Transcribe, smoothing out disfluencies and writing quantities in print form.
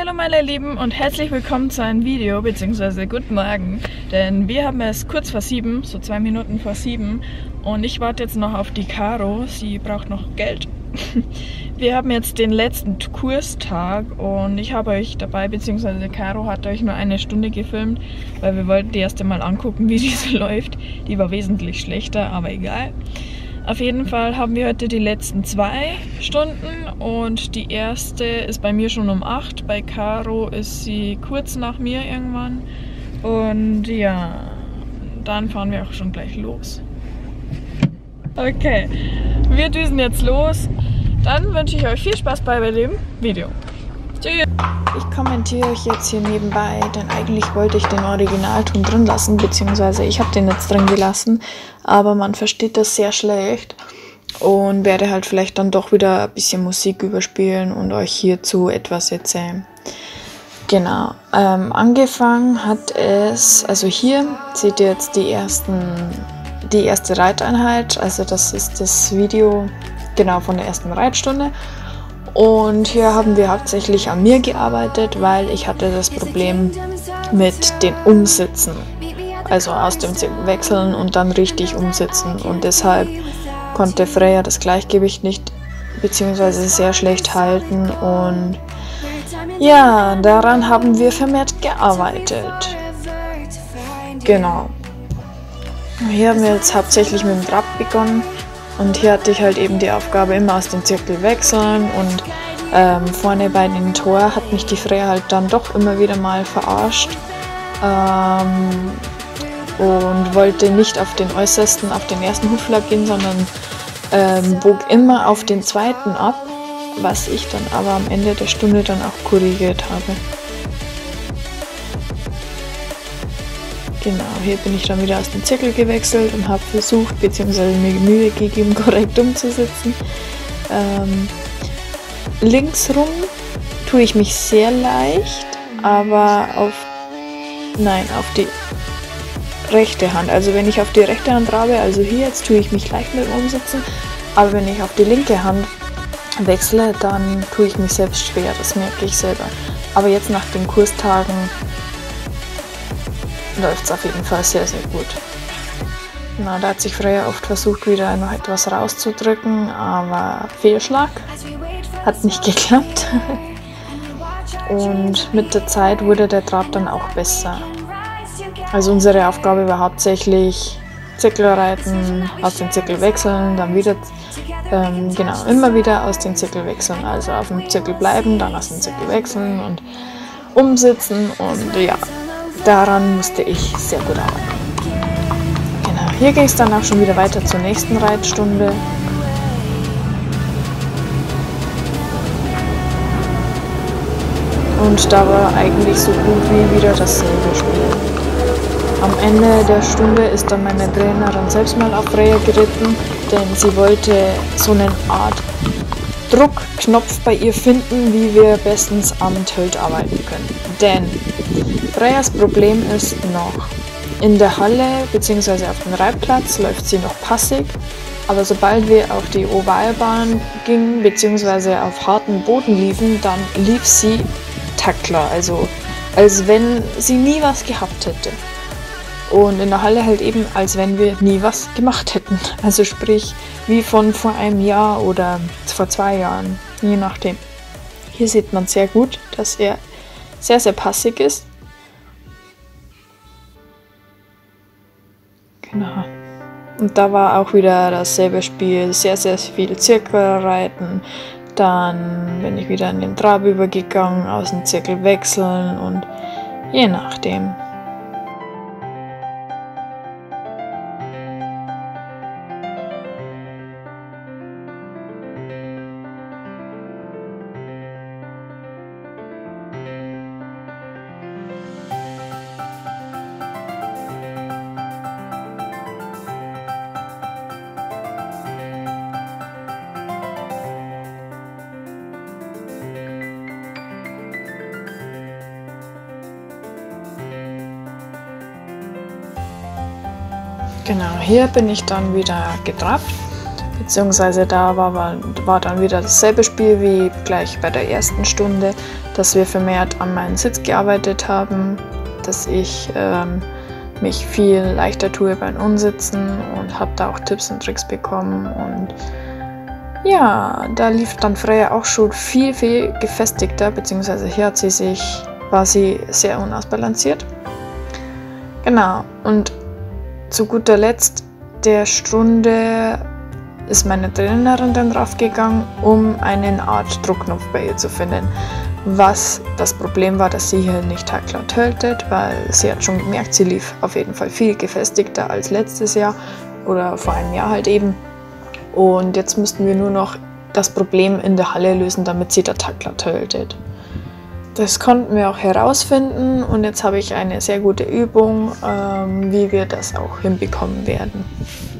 Hallo meine Lieben und herzlich willkommen zu einem Video, beziehungsweise guten Morgen, denn wir haben es kurz vor 7, so 2 Minuten vor 7 und ich warte jetzt noch auf die Caro, sie braucht noch Geld. Wir haben jetzt den letzten Kurstag und ich habe euch dabei, beziehungsweise Caro hat euch nur 1 Stunde gefilmt, weil wir wollten die erste mal angucken, wie diese läuft. Die war wesentlich schlechter, aber egal. Auf jeden Fall haben wir heute die letzten 2 Stunden und die erste ist bei mir schon um 8, bei Caro ist sie kurz nach mir irgendwann und ja, dann fahren wir auch schon gleich los. Okay, wir düsen jetzt los, dann wünsche ich euch viel Spaß bei dem Video. Tschüss! Ich kommentiere euch jetzt hier nebenbei, denn eigentlich wollte ich den Originalton drin lassen, beziehungsweise ich habe den jetzt drin gelassen, aber man versteht das sehr schlecht und werde halt vielleicht dann doch wieder ein bisschen Musik überspielen und euch hierzu etwas erzählen. Genau, angefangen hat es, also hier seht ihr jetzt die erste Reiteinheit, also das ist das Video genau von der ersten Reitstunde. Und hier haben wir hauptsächlich an mir gearbeitet, weil ich hatte das Problem mit den Umsitzen. Also aus dem Zirkel wechseln und dann richtig umsitzen. Und deshalb konnte Freya das Gleichgewicht nicht, beziehungsweise sehr schlecht halten. Und ja, daran haben wir vermehrt gearbeitet. Genau. Hier haben wir jetzt hauptsächlich mit dem Trab begonnen. Und hier hatte ich halt eben die Aufgabe, immer aus dem Zirkel wechseln und vorne bei dem Tor hat mich die Freya halt dann doch immer wieder mal verarscht und wollte nicht auf den äußersten, auf den ersten Hufschlag gehen, sondern bog immer auf den zweiten ab, was ich dann aber am Ende der Stunde dann auch korrigiert habe. Genau, hier bin ich dann wieder aus dem Zirkel gewechselt und habe versucht, beziehungsweise mir Mühe gegeben, korrekt umzusitzen. Links rum tue ich mich sehr leicht, aber auf die rechte Hand. Also wenn ich auf die rechte Hand trabe, also hier jetzt tue ich mich leicht mit dem Umsitzen, aber wenn ich auf die linke Hand wechsle, dann tue ich mich selbst schwer, das merke ich selber. Aber jetzt nach den Kurstagen läuft es auf jeden Fall sehr, sehr gut. Na, da hat sich Freya oft versucht, wieder noch etwas rauszudrücken, aber Fehlschlag. Hat nicht geklappt. Und mit der Zeit wurde der Trab dann auch besser. Also unsere Aufgabe war hauptsächlich Zirkel reiten, aus dem Zirkel wechseln, dann wieder, genau, immer wieder aus dem Zirkel wechseln. Also auf dem Zirkel bleiben, dann aus dem Zirkel wechseln und umsitzen und ja. Daran musste ich sehr gut arbeiten. Genau, hier ging es dann auch schon wieder weiter zur nächsten Reitstunde. Und da war eigentlich so gut wie wieder dasselbe Spiel. Am Ende der Stunde ist dann meine Trainerin selbst mal auf Freya geritten, denn sie wollte so eine Art Druckknopf bei ihr finden, wie wir bestens am Tölt arbeiten können. Denn Freyas Problem ist noch, in der Halle bzw. auf dem Reitplatz läuft sie noch passig, aber sobald wir auf die Ovalbahn gingen bzw. auf harten Boden liefen, dann lief sie Taktler, also als wenn sie nie was gehabt hätte. Und in der Halle halt eben, als wenn wir nie was gemacht hätten. Also sprich, wie von vor einem Jahr oder vor 2 Jahren, je nachdem. Hier sieht man sehr gut, dass er sehr, sehr passig ist. Genau. Und da war auch wieder dasselbe Spiel, sehr, sehr viel Zirkelreiten. Dann bin ich wieder in den Trab übergegangen, aus dem Zirkel wechseln und je nachdem. Genau, hier bin ich dann wieder getrabt Beziehungsweise da war dann wieder dasselbe Spiel wie gleich bei der ersten Stunde, dass wir vermehrt an meinen Sitz gearbeitet haben, dass ich mich viel leichter tue beim Unsitzen und habe da auch Tipps und Tricks bekommen. Und ja, da lief dann Freya auch schon viel gefestigter, beziehungsweise hier war sie sehr unausbalanciert. Genau, und zu guter Letzt der Stunde ist meine Trainerin dann draufgegangen, um eine Art Druckknopf bei ihr zu finden. Was das Problem war, dass sie hier nicht klar töltet, weil sie hat schon gemerkt, sie lief auf jeden Fall viel gefestigter als letztes Jahr oder vor einem Jahr halt eben. Und jetzt müssten wir nur noch das Problem in der Halle lösen, damit sie da klar töltet. Das konnten wir auch herausfinden und jetzt habe ich eine sehr gute Übung, wie wir das auch hinbekommen werden.